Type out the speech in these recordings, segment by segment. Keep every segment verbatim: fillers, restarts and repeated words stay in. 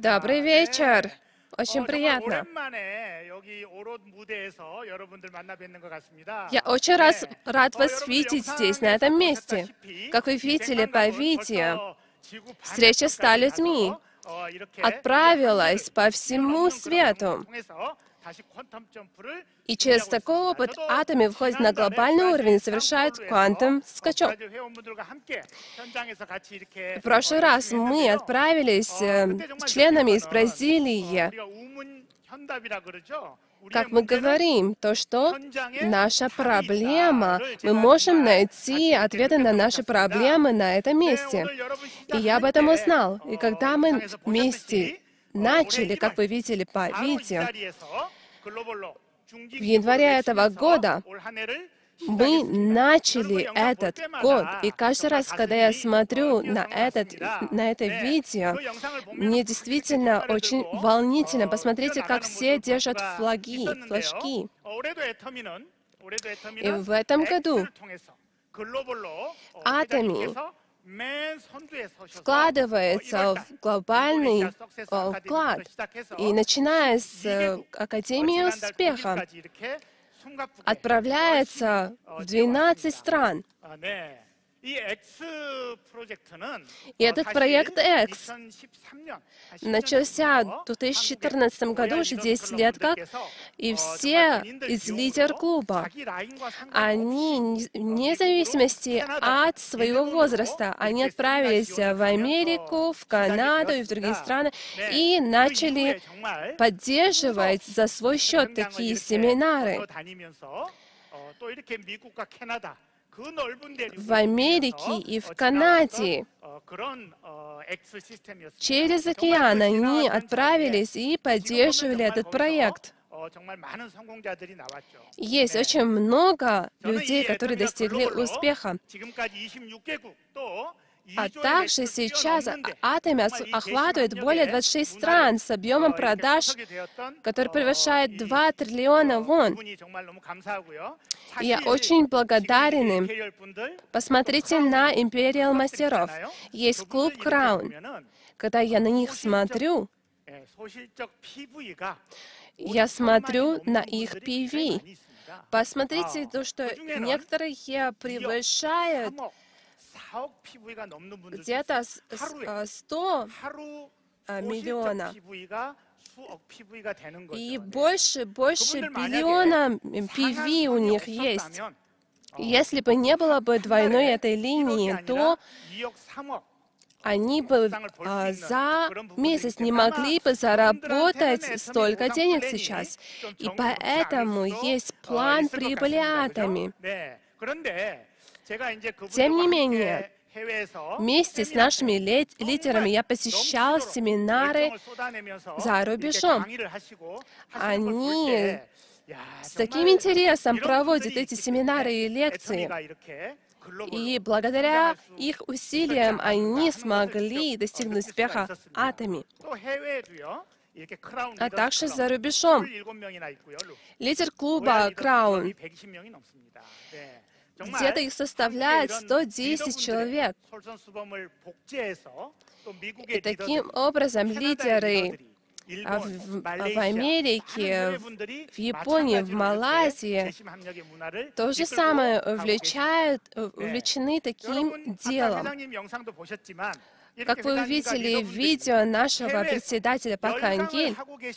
Добрый вечер. Очень 어, 정말 приятно. 오랜만에 여기 오롯 무대에서 여러분들 만나 뵙는 것 같습니다. Я очень раз, 네. рад 어, вас 여러분들 видеть здесь, на 영상에서 этом месте. 보셨다시피 Как вы 이 видели по 백만강은 видео, 벌써 지구 встреча с ста 반대편까지 людьми 가서, 어, 이렇게 отправилась 우리 по 하늘을 всему 뛰어넘는 그런 방법을 свету. 통해서 다시 퀀텀 점프를 И через 준비하고 такой 있습니다. опыт 저도 атомы выходят на 지난달에 глобальный уровень и 브라질 совершают 상파울루에서, квантовый 어, скачок. 브라질 회원분들과 함께 현장에서 같이 이렇게 В прошлый 어, раз 열심히 мы 했는데요. отправились 어, э, 그때 с 정말 느낀 членами из 거는 어, Бразилии. 우리가 우문현답이라 그러죠. 우리의 Как мы 문제는 говорим, то, что 현장에 наша 답이 проблема, 있다를 мы 제가 можем 정말 найти 같이 이렇게 ответы на 느꼈던 것 наши 같습니다. проблемы на этом 네, месте. 오늘 여러분 И я об 시작할 этом 때 узнал. И 어, когда мы 영상에서 вместе 보셨듯이 어, 올해 начали, как 일월 вы видели по 바로 이 видео, 자리에서 글로벌로 중기 в январе этого года 올 한 해를 мы 시작했습니다. начали 저는 그 영상 볼 этот год. И 때마다 каждый 정말 раз, когда я 가슴이 смотрю 어, на, 뛰어드는 것 этот, 같습니다. на это 네, видео, 그 영상을 보면 мне действительно очень волнительно. 어, Посмотрите, как 뛰어나가는 все 모습을 볼 держат 수가 флаги, 있었는데요. флажки. 어, 올해도 애터미는 올해도 И 애터미는 в этом году X를 통해서 글로벌로 어, атоми 회장님께서 맨 선두에 서셔서 вкладывается 어, в глобальный 인도네시아 석세스 э, 아카데미부터 вклад. 시작해서 И начиная с 십이 э, 개국, Академии 어, 지난달 успеха, 구 일까지 이렇게 숨가쁘게 отправляется 열심히, 어, в двенадцать 뛰어왔습니다. стран. 아, 네. 이 X 프로젝트는 И 어, этот 사실 проект X 이천십삼 년, 한 십 년 начался 전부터 в две тысячи 한국의 четырнадцатом году, 로얄 уже 리더스 десять лет как, 클럽분들께서 и 어, все 정말 본인들 из 비용으로 лидер-клуба, 자기 라인과 они, 상관없이 не- вне зависимости от своего возраста, они отправились в Америку, в Канаду и в другие страны и начали поддерживать за свой счет такие семинары. В Америке и в Канаде через океан они отправились и поддерживали этот проект. Есть очень много людей, которые достигли успеха. А также сейчас атоми охватывает более двадцати шести стран с объемом продаж, который превышает два триллиона вон. И я очень благодарен им. Посмотрите на Imperial мастеров. Есть клуб Crown. Когда я на них смотрю, я смотрю на их пи ви. Посмотрите то, что некоторые превышают где-то сто миллионов и больше, больше билиона пи ви у них есть. Если бы не было бы двойной этой линии, то они бы а, за месяц не могли бы заработать столько денег сейчас. И поэтому есть план прибыли атоми. Тем не менее, вместе с нашими лидерами я посещал семинары за рубежом. Они с таким интересом проводят эти семинары и лекции. И благодаря их усилиям они смогли достигнуть успеха атоми. А также за рубежом. Лидер клуба Crown. Где-то их составляет сто десять человек. И таким образом лидеры в, в, в Америке, в Японии, в Малайзии то же самое увлечают, увлечены таким делом. Как вы увидели в видео нашего председателя Пак Ан-гиль,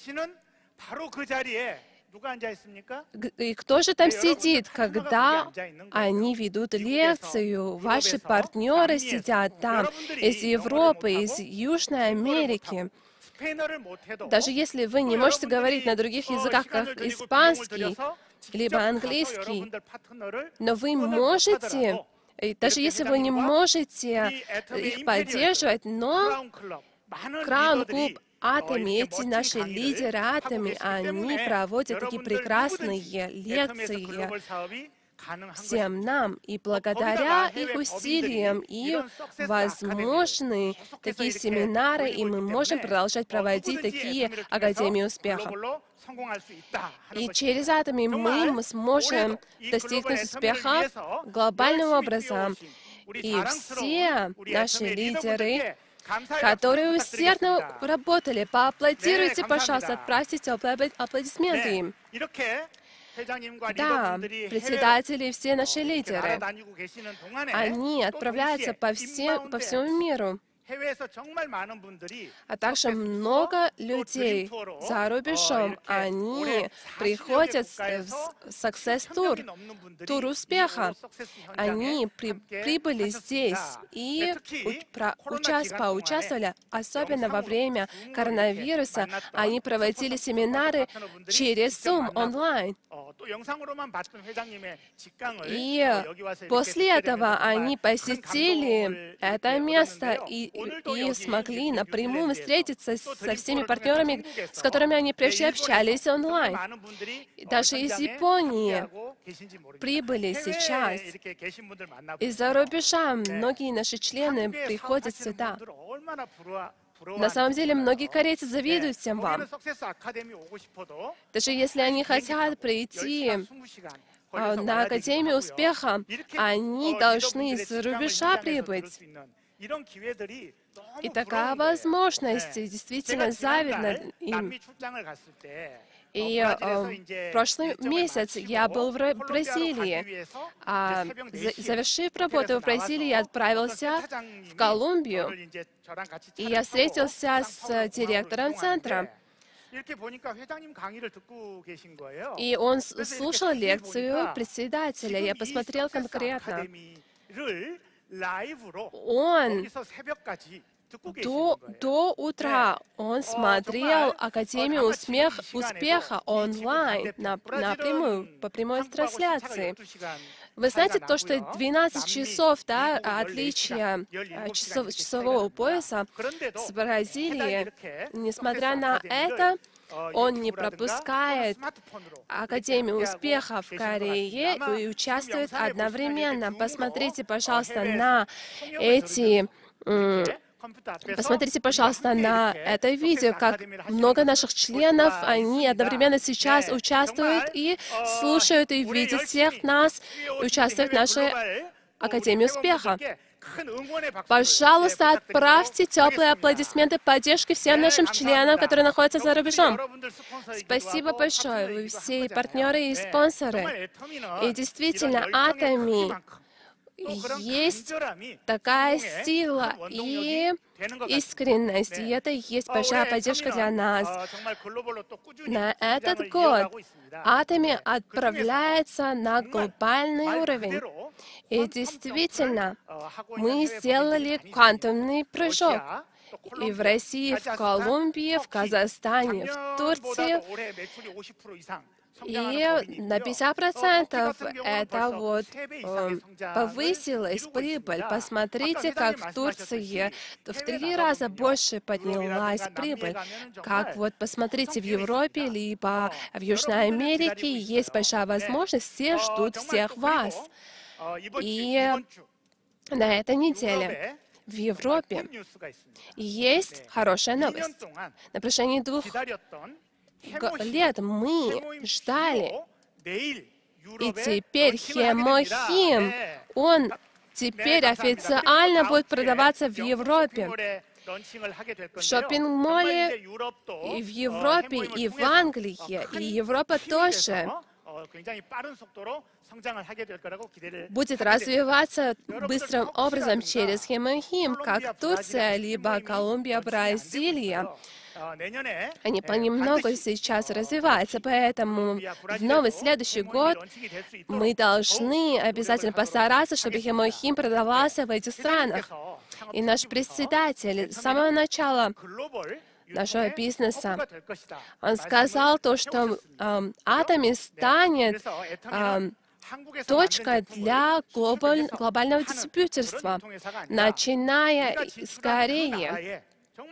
и кто же там сидит, когда они ведут лекцию? Ваши партнеры сидят там из Европы, из Южной Америки. Даже если вы не можете говорить на других языках, как испанский, либо английский, но вы можете, даже если вы не можете их поддерживать, но Crown Club атоми, эти наши лидеры атоми, они проводят такие прекрасные лекции всем нам. И благодаря их усилиям и возможны такие семинары, и мы можем продолжать проводить такие Академии успеха. И через атоми мы сможем достигнуть успеха глобальным образом. И все наши лидеры которые усердно работали. Поаплодируйте, пожалуйста, отправьте теплые аплодисменты им. Да, председатели и все наши лидеры, они отправляются по, всем, по всему миру. А также много людей за рубежом, они приходят в Success Tour, тур успеха. Они при, прибыли здесь и про, участ, поучаствовали, особенно во время коронавируса. Они проводили семинары через Zoom онлайн. И после этого они посетили это место и, и смогли напрямую встретиться со всеми партнерами, с которыми они прежде общались онлайн. Даже из Японии прибыли сейчас. Из-за рубежа многие наши члены приходят сюда. На самом деле, многие корейцы завидуют всем вам. Даже если они хотят прийти а, на Академию успеха, они должны из рубежа прибыть. И такая возможность действительно завидна им. И э, в прошлый месяц я был в Бразилии. А, за, завершив работу в Бразилии, я отправился в Колумбию. И я встретился с директором центра. И он слушал лекцию председателя. Я посмотрел конкретно. Он До, до утра он смотрел Академию успех, успеха онлайн, на, напрямую, по прямой трансляции. Вы знаете, то, что двенадцать часов, да, отличие часов, часового пояса с Бразилией, несмотря на это, он не пропускает Академию успеха в Корее и участвует одновременно. Посмотрите, пожалуйста, на эти... Посмотрите, пожалуйста, на это видео, как много наших членов, они одновременно сейчас участвуют и слушают и видят всех нас, участвуют в нашей Академии успеха. Пожалуйста, отправьте теплые аплодисменты поддержки всем нашим членам, которые находятся за рубежом. Спасибо большое, вы все партнеры и спонсоры. И действительно, Atomy есть такая сила и искренность, и это и есть большая поддержка для нас. На этот год Atomy отправляется на глобальный уровень. И действительно, мы сделали квантумный прыжок. И в России, в Колумбии, в Казахстане, в Турции. И на пятьдесят процентов это вот э, повысилась прибыль. Посмотрите, как в Турции в три раза больше поднялась прибыль. Как вот посмотрите в Европе, либо в Южной Америке, есть большая возможность, все ждут всех вас. И на этой неделе в Европе есть хорошая новость. На протяжении двух лет мы ждали, и теперь Хемохим, он теперь официально будет продаваться в Европе. В шоппинг-моле и в Европе, и в Англии, и Европа тоже будет развиваться быстрым образом через Хемохим, как Турция, либо Колумбия, Бразилия. Они понемногу сейчас развиваются, поэтому в новый следующий год мы должны обязательно постараться, чтобы Хемохим продавался в этих странах. И наш председатель с самого начала нашего бизнеса, он сказал то, что э, Atomy станет э, точкой для глобаль, глобального дистрибьюторства, начиная с Кореи,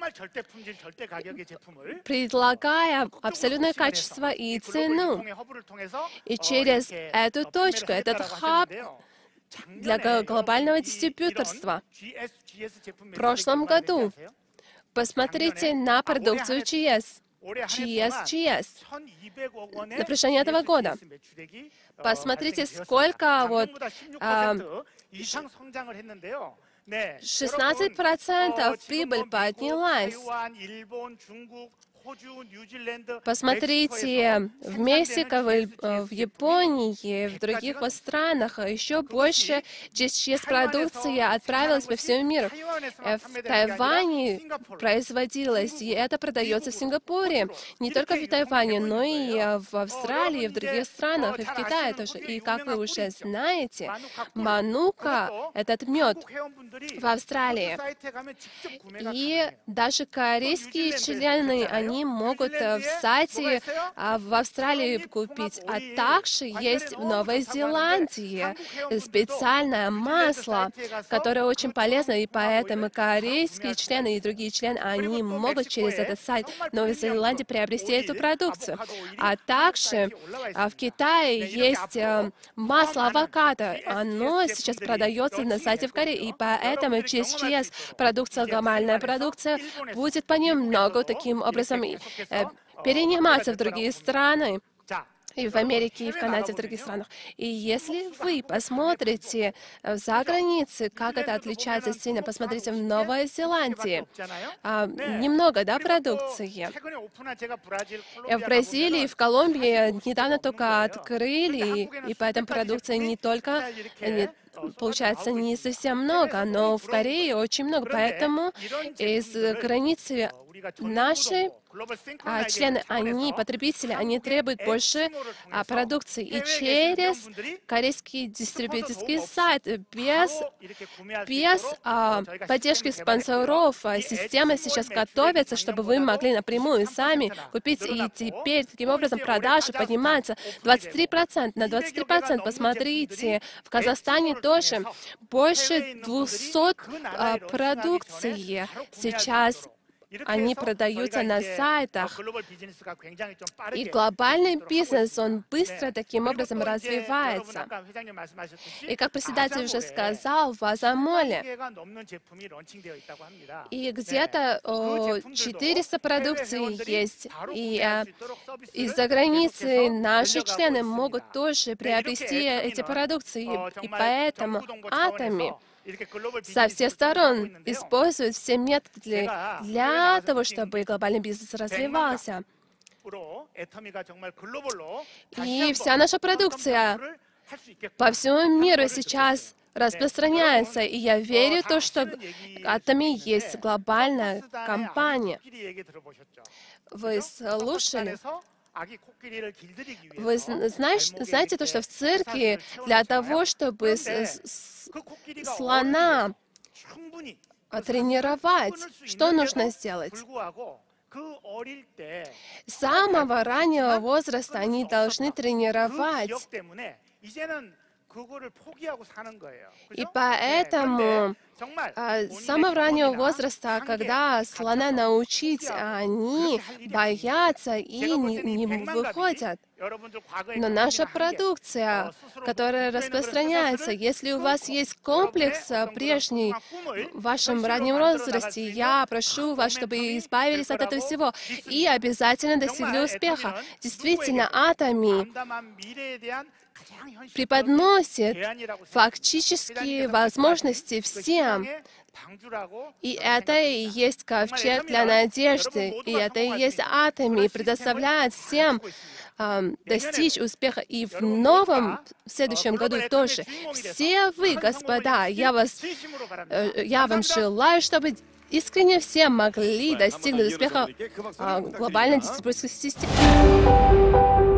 предлагая абсолютное качество и цену. И через эту точку, этот хаб для глобального дистрибьюторства. В прошлом году посмотрите на продукцию джи эс. джи эс, джи эс. На протяжении этого года. Посмотрите, сколько вот... А, шестнадцать процентов прибыль поднялась. Посмотрите, в Мексике, в Японии, в других странах еще больше джи эс джи эс-продукции отправилась по всему миру. В Тайване производилось, и это продается в Сингапуре. Не только в Тайване, но и в Австралии, в других странах, и в Китае тоже. И, как вы уже знаете, манука, этот мед, в Австралии. И даже корейские члены, они могут в сайте в Австралии купить. А также есть в Новой Зеландии специальное масло, которое очень полезно, и поэтому корейские члены и другие члены, они могут через этот сайт Новой Зеландии приобрести эту продукцию. А также в Китае есть масло авокадо. Оно сейчас продается на сайте в Корее, и поэтому джи эс джи эс, продукция, глобальная продукция, будет понемногу таким образом перениматься в другие страны, и в Америке, и в Канаде, и в других странах. И если вы посмотрите за границей, как это отличается сильно, посмотрите в Новой Зеландии, а, немного, да, продукции. В Бразилии, в Колумбии недавно только открыли, и поэтому продукция не только, не, получается, не совсем много, но в Корее очень много, поэтому из границы наши а, члены, они, потребители, они требуют больше а, продукции. И через корейский дистрибьюторский сайт, без, без а, поддержки спонсоров, а, система сейчас готовится, чтобы вы могли напрямую сами купить. И теперь таким образом продажи поднимаются двадцать три процента, на двадцать три процента. Посмотрите, в Казахстане тоже больше двухсот а, продукции сейчас. Они продаются на сайтах. И глобальный бизнес, он быстро таким образом развивается. И как председатель уже сказал, в Азамоле, и где-то четыреста продукций есть. И а, из-за границы наши члены могут тоже приобрести эти продукции. И, и поэтому Atomy со всех сторон используют все методы для того, чтобы глобальный бизнес развивался. И вся наша продукция по всему миру сейчас распространяется. И я верю в то, что Atomy есть глобальная компания. Вы слушали? Вы знаешь, знаете то, что в церкви для того, чтобы с, с, слона тренировать, что нужно сделать? С самого раннего возраста они должны тренировать. И поэтому а, с самого раннего возраста, когда слона научить, они боятся и не, не выходят. Но наша продукция, которая распространяется, если у вас есть комплекс прежний в вашем раннем возрасте, я прошу вас, чтобы избавились от этого всего и обязательно достигли успеха. Действительно, Atomy преподносит фактические возможности всем. И это и есть ковчег для надежды, и это и есть Atomy, предоставляет всем э, достичь успеха. И в новом, в следующем году тоже. Все вы, господа, я, вас, э, я вам желаю, чтобы искренне все могли достигнуть успеха э, глобальной дистрибуторской системы.